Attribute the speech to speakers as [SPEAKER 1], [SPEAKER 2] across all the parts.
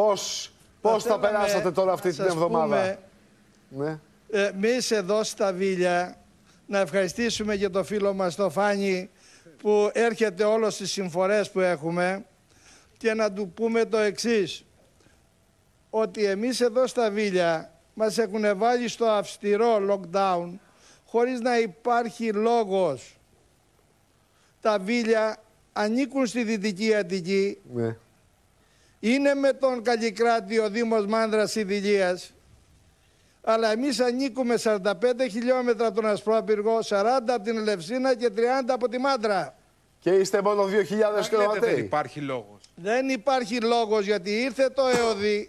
[SPEAKER 1] Πώς θα περάσατε τώρα αυτή την εβδομάδα? Ναι.
[SPEAKER 2] Εμείς εδώ στα Βίλια να ευχαριστήσουμε και το φίλο μας το Φάνη που έρχεται όλες τις συμφορές που έχουμε και να του πούμε το εξής, ότι εμείς εδώ στα Βίλια μας έχουν βάλει στο αυστηρό lockdown χωρίς να υπάρχει λόγος. Τα Βίλια ανήκουν στη Δυτική Αττική.
[SPEAKER 1] Ναι.
[SPEAKER 2] Είναι με τον Καλλικράτη ο Δήμος Μάνδρας Ιδηλίας, αλλά εμείς ανήκουμε 45 χιλιόμετρα από τον Ασπρόπυργο, 40 από την Ελευσίνα και 30 από τη Μάντρα.
[SPEAKER 1] Και είστε μόνο 2.000 κιλοβατέρ.
[SPEAKER 3] Δεν υπάρχει λόγος.
[SPEAKER 2] Δεν υπάρχει λόγος, γιατί ήρθε το ΕΟΔΗ,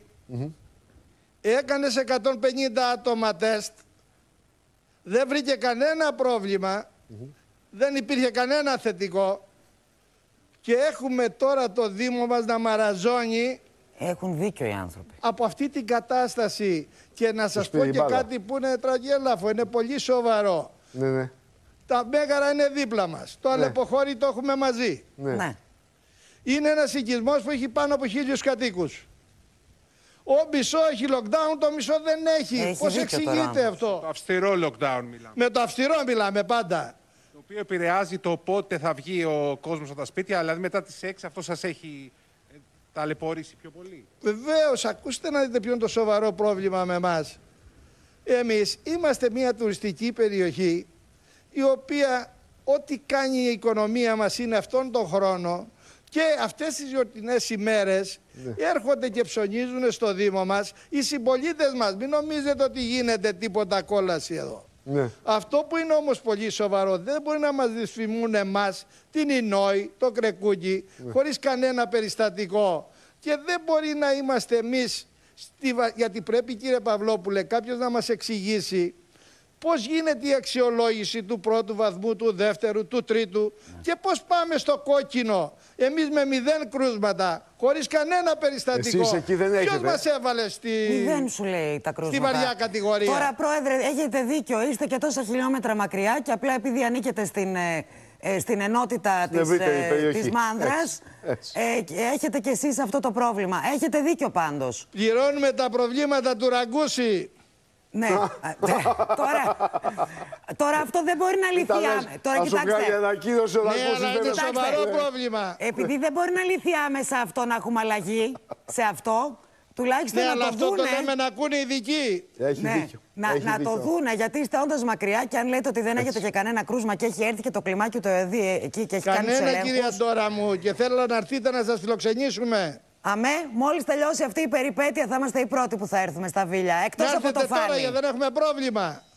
[SPEAKER 2] έκανε σε 150 άτομα τεστ, δεν βρήκε κανένα πρόβλημα, δεν υπήρχε κανένα θετικό και έχουμε τώρα το Δήμο μας να μαραζώνει.
[SPEAKER 4] Έχουν δίκιο οι άνθρωποι.
[SPEAKER 2] Από αυτή την κατάσταση και να σας πω και κάτι που είναι τραγέλαφο, είναι πολύ σοβαρό.
[SPEAKER 1] Ναι, ναι.
[SPEAKER 2] Τα Μέγαρα είναι δίπλα μας. Το Αλεποχώρι το έχουμε μαζί.
[SPEAKER 1] Ναι.
[SPEAKER 2] Είναι ένας οικισμός που έχει πάνω από 1.000 κατοίκους. Ο μισό έχει lockdown, το μισό δεν έχει. Πώς εξηγείται αυτό?
[SPEAKER 3] Το αυστηρό lockdown μιλάμε.
[SPEAKER 2] Με το αυστηρό μιλάμε πάντα.
[SPEAKER 3] Το οποίο επηρεάζει το πότε θα βγει ο κόσμος από τα σπίτια, δηλαδή μετά τις 6 αυτό σας έχει ταλαιπωρήσει πιο πολύ.
[SPEAKER 2] Βεβαίως, ακούστε να δείτε ποιο είναι το σοβαρό πρόβλημα με εμάς. Εμείς είμαστε μια τουριστική περιοχή η οποία ό,τι κάνει η οικονομία μας είναι αυτόν τον χρόνο και αυτές τις γιορτινές ημέρες έρχονται και ψωνίζουν στο Δήμο μας οι συμπολίτες μας. Μην νομίζετε ότι γίνεται τίποτα κόλαση εδώ.
[SPEAKER 1] Ναι.
[SPEAKER 2] Αυτό που είναι όμως πολύ σοβαρό, δεν μπορεί να μας δυσφημούν εμάς, την Ινόη, το Κρεκούκι, χωρίς κανένα περιστατικό. Και δεν μπορεί να είμαστε εμείς, γιατί πρέπει, κύριε Παυλόπουλε, κάποιος να μας εξηγήσει πώς γίνεται η αξιολόγηση του πρώτου βαθμού, του δεύτερου, του τρίτου και πώς πάμε στο κόκκινο, εμείς με 0 κρούσματα, χωρίς κανένα περιστατικό.
[SPEAKER 1] Εσείς εκεί δεν έχετε.
[SPEAKER 2] Ποιος μας έβαλε στη...
[SPEAKER 4] 0 σου λέει τα κρούσματα.
[SPEAKER 2] Στη βαριά κατηγορία.
[SPEAKER 4] Τώρα, Πρόεδρε, έχετε δίκιο, είστε και τόσα χιλιόμετρα μακριά και απλά επειδή ανήκετε στην ενότητα της Μάνδρας, έχετε κι εσείς αυτό το πρόβλημα. Έχετε δίκιο πάντως.
[SPEAKER 2] Πληρώνουμε τα προβλήματα του Ραγκούση.
[SPEAKER 4] Ναι, τώρα αυτό δεν μπορεί να λυθεί. Τώρα κοιτάξτε.
[SPEAKER 2] Ναι, αλλά είναι σοβαρό πρόβλημα.
[SPEAKER 4] Επειδή δεν μπορεί να λυθεί άμεσα αυτό, να έχουμε αλλαγή σε αυτό, τουλάχιστον να το δούνε.
[SPEAKER 2] Ναι, αλλά αυτό το λέμε να ακούνε οι ειδικοί.
[SPEAKER 1] Έχει δίκιο.
[SPEAKER 4] Να το δούνε, γιατί είστε όντως μακριά και αν λέτε ότι δεν έχετε και κανένα κρούσμα και έχει έρθει και το κλιμάκιο το ΕΔΗ εκεί και έχει κάνει τους ελέγχους.
[SPEAKER 2] Κανένα, κυρία Ντόρα μου, και θέλω να έρθετε να σας φιλοξενήσουμε.
[SPEAKER 4] Αμέ, μόλις τελειώσει αυτή η περιπέτεια θα είμαστε οι πρώτοι που θα έρθουμε στα Βίλια. Εκτός από το Φάνη.
[SPEAKER 2] Τώρα, γιατί δεν έχουμε πρόβλημα.